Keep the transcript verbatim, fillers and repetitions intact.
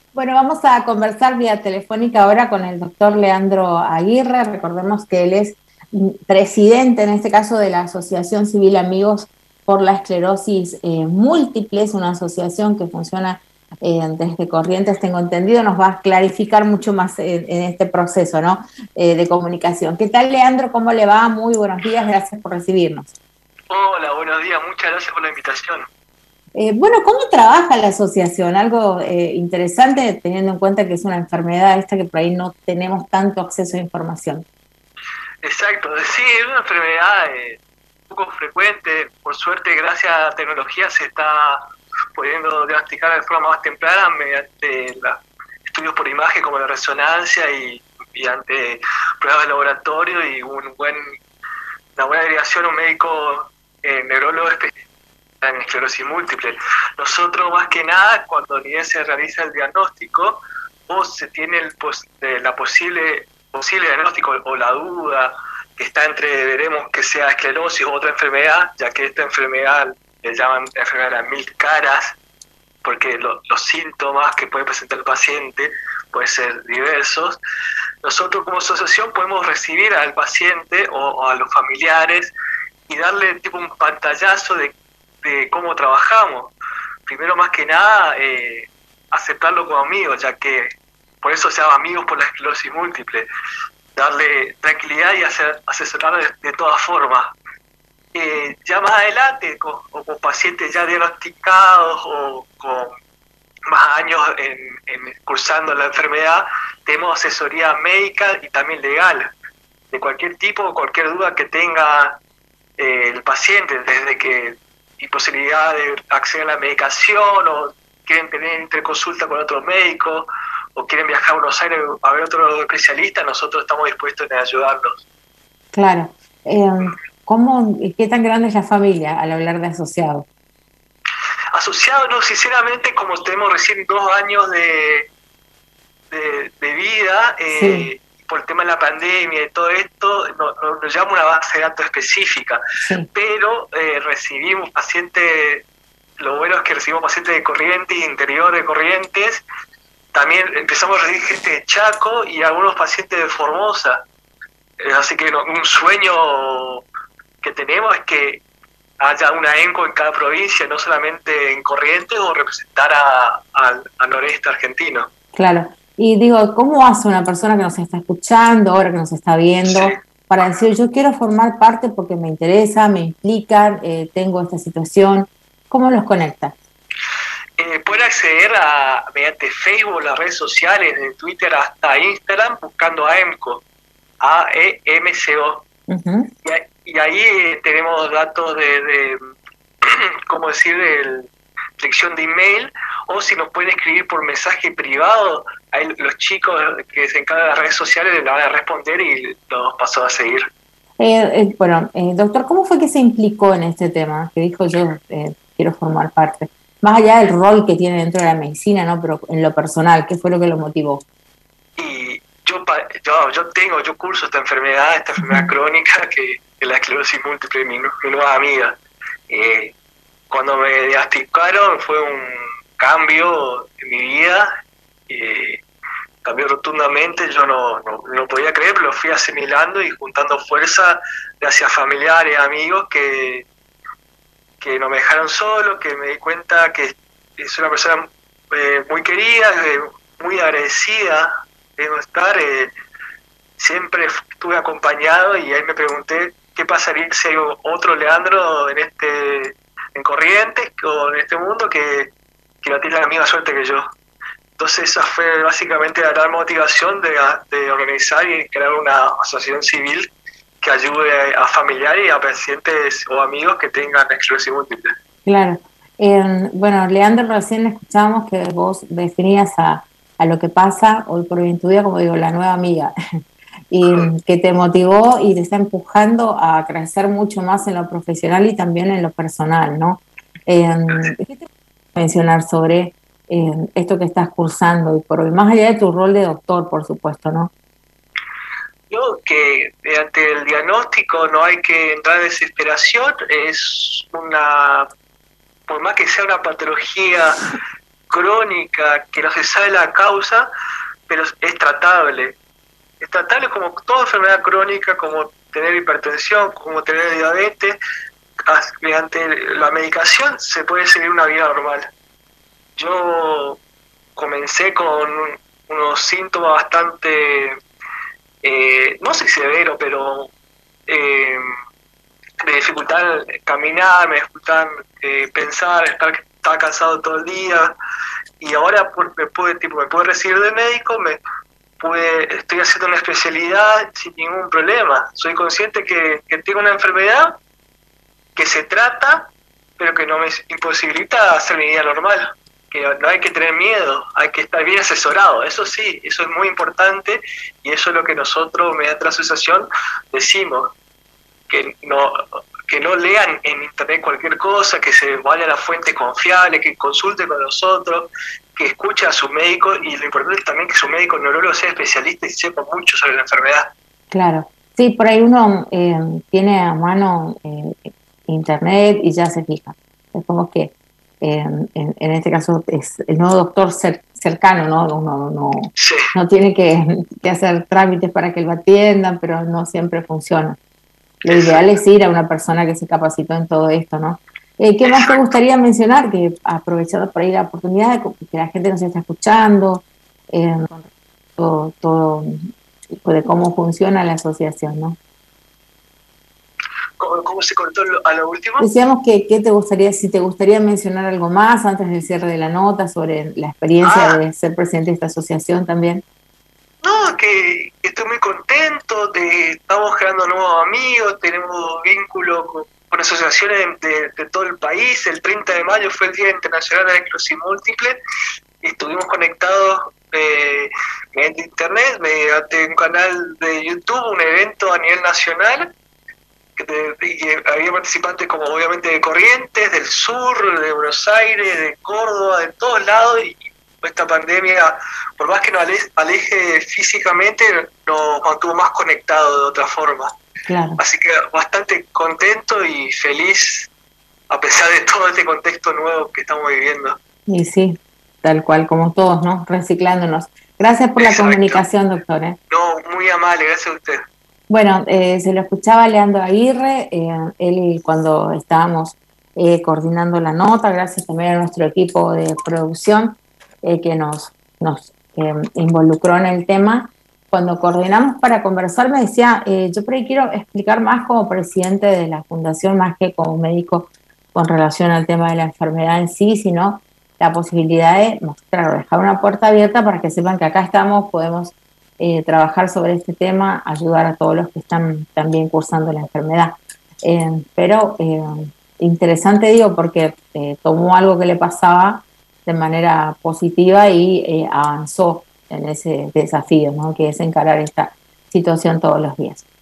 Bueno, vamos a conversar vía telefónica ahora con el doctor Leandro Aguirre. Recordemos que él es mm, presidente, en este caso, de la Asociación Civil Amigos por la Esclerosis eh, Múltiple. Es una asociación que funciona eh, desde Corrientes, tengo entendido. Nos va a clarificar mucho más en, en este proceso, ¿no? Eh, de comunicación. ¿Qué tal, Leandro? ¿Cómo le va? Muy buenos días, gracias por recibirnos. Hola, buenos días, muchas gracias por la invitación. Eh, bueno, ¿cómo trabaja la asociación? Algo eh, interesante teniendo en cuenta que es una enfermedad esta que por ahí no tenemos tanto acceso a información. Exacto, sí, es una enfermedad eh, poco frecuente, por suerte gracias a la tecnología se está pudiendo diagnosticar de forma más temprana mediante la- estudios por imagen como la resonancia y mediante pruebas de laboratorio y un buen, una buena derivación a un médico eh, neurólogo especialista en esclerosis múltiple. Nosotros más que nada cuando ni bien se realiza el diagnóstico o se tiene el pos- eh, la posible posible diagnóstico o la duda que está entre veremos que sea esclerosis u otra enfermedad, ya que esta enfermedad le llaman enfermedad de las mil caras, porque lo- los síntomas que puede presentar el paciente pueden ser diversos. Nosotros como asociación podemos recibir al paciente o, o a los familiares y darle tipo un pantallazo de, de cómo trabajamos. Primero, más que nada, eh, aceptarlo como amigos, ya que por eso se llama amigos por la esclerosis múltiple. Darle tranquilidad y hacer, asesorarlo de, de todas formas. Eh, ya más adelante, con, o con pacientes ya diagnosticados o con más años en, en cursando la enfermedad, tenemos asesoría médica y también legal, de cualquier tipo, cualquier duda que tenga eh, el paciente, desde que imposibilidad de acceder a la medicación o quieren tener interconsulta con otros médicos o quieren viajar a Buenos Aires a ver otro especialista, nosotros estamos dispuestos a ayudarlos. Claro. Eh, ¿cómo, qué tan grande es la familia al hablar de asociados? Asociado, no, sinceramente, como tenemos recién dos años de, de, de vida, Sí, eh, por el tema de la pandemia y todo esto, no, no, nos llama una base de datos específica, sí. pero eh, recibimos pacientes, lo bueno es que recibimos pacientes de Corrientes y interior de Corrientes, también empezamos a recibir gente de Chaco y algunos pacientes de Formosa, eh, así que no, un sueño que tenemos es que haya una ENCO en cada provincia, no solamente en Corrientes, o representar a- al al noreste argentino. Claro. Y digo, ¿cómo hace una persona que nos está escuchando, ahora que nos está Sí. viendo, para decir, yo quiero formar parte porque me interesa, me implica, eh, tengo esta situación? ¿Cómo los conecta? Eh, pueden acceder a, mediante Facebook, las redes sociales, de Twitter hasta Instagram, buscando a EMCO, A E M C O. Ujú. Y, ahí- y ahí eh, tenemos datos de, de ¿cómo decir?, de dirección de email, o si nos pueden escribir por mensaje privado, ahí los chicos que se encargan de las redes sociales le van a responder y los paso a seguir. Eh, eh, bueno, eh, doctor, ¿cómo fue que se implicó en este tema? Que dijo yo eh, quiero formar parte. Más allá del rol que tiene dentro de la medicina, ¿no? Pero en lo personal, ¿qué fue lo que lo motivó? Y yo, pa- yo, yo tengo, yo curso esta enfermedad, esta enfermedad Ujú. crónica que es la esclerosis múltiple, mi, nu- mi nueva amiga. Eh, Cuando me diagnosticaron fue un cambio en mi vida, eh, cambió rotundamente, yo no, no, no podía creer, pero lo fui asimilando y juntando fuerza gracias a familiares, amigos que, que no me dejaron solo, que me di cuenta que es una persona eh, muy querida, eh, muy agradecida de no estar, eh, siempre estuve acompañado y ahí me pregunté qué pasaría si hay otro Leandro en este en Corrientes o en este mundo que, que no tiene la misma suerte que yo. Entonces esa fue básicamente la gran motivación de, de organizar y crear una asociación civil que ayude a familiares y a pacientes o amigos que tengan esclerosis múltiple. Claro. Eh, bueno, Leandro, recién escuchábamos que vos definías a, a lo que pasa hoy por hoy en tu vida, como digo, la nueva amiga, y mm, que te motivó y te está empujando a crecer mucho más en lo profesional y también en lo personal, ¿no? Eh, ¿qué te puedo mencionar sobre eh, esto que estás cursando hoy por hoy? Más allá de tu rol de doctor, por supuesto, ¿no? Yo que ante el diagnóstico no hay que entrar en desesperación, es una, por más que sea una patología crónica, que no se sabe la causa, pero es tratable. Es tratable como toda enfermedad crónica, como tener hipertensión, como tener diabetes. Mediante la medicación se puede seguir una vida normal. Yo comencé con unos síntomas bastante, eh, no sé si severo, pero eh, de dificultad en caminar, me dificultad eh, pensar, estar, estar cansado todo el día, y ahora me pude, tipo, me pude recibir de médico, me pude, estoy haciendo una especialidad sin ningún problema. Soy consciente que, que tengo una enfermedad que se trata, pero que no me imposibilita hacer mi vida normal. Que no hay que tener miedo, hay que estar bien asesorado. Eso sí, eso es muy importante, y eso es lo que nosotros, mediante la asociación, decimos. Que no, que no lean en internet cualquier cosa, que se vaya a la fuente confiable, que consulte con nosotros, que escuche a su médico, y lo importante es también que su médico neurólogo sea especialista y sepa mucho sobre la enfermedad. Claro, sí, por ahí uno eh, tiene a mano eh, internet y ya se fija. Es como que eh, en, en este caso es el nuevo doctor cer, cercano, ¿no? Uno no, Sí. no tiene que, que hacer trámites para que lo atiendan, pero no siempre funciona. Lo Exacto. ideal es ir a una persona que se capacitó en todo esto, ¿no? Eh, ¿Qué más te gustaría mencionar? Que aprovechando por ahí la oportunidad de que la gente nos está escuchando, eh, todo, todo de cómo funciona la asociación, ¿no? ¿Cómo, cómo se cortó a lo último? Decíamos que, que te gustaría, si te gustaría mencionar algo más antes del cierre de la nota sobre la experiencia Ah, de ser presidente de esta asociación también. no, que estoy muy contento, de, estamos creando nuevos amigos, tenemos vínculos con, con asociaciones de, de todo el país. El treinta de mayo fue el Día Internacional de la Esclerosis Múltiple, y estuvimos conectados eh, mediante internet, mediante un canal de YouTube, un evento a nivel nacional, que, de, que había participantes como obviamente de Corrientes, del sur, de Buenos Aires, de Córdoba, de todos lados, y esta pandemia, por más que nos aleje, aleje físicamente, nos mantuvo más conectados de otra forma. Claro. Así que bastante contento y feliz a pesar de todo este contexto nuevo que estamos viviendo. Y sí, tal cual, como todos, ¿no? Reciclándonos. Gracias por Exacto. La comunicación, doctor. ¿eh? No, muy amable, gracias a usted. Bueno, eh, se lo escuchaba Leandro Aguirre, eh, él cuando estábamos eh, coordinando la nota, gracias también a nuestro equipo de producción eh, que nos, nos eh, involucró en el tema. Cuando coordinamos para conversar me decía, eh, yo por ahí quiero explicar más como presidente de la fundación, más que como médico con relación al tema de la enfermedad en sí, sino la posibilidad de mostrar, dejar una puerta abierta para que sepan que acá estamos, podemos Eh, trabajar sobre este tema, ayudar a todos los que están también cursando la enfermedad. Eh, pero eh, interesante, digo, porque eh, tomó algo que le pasaba de manera positiva y eh, avanzó en ese desafío, ¿no? Que es encarar esta situación todos los días.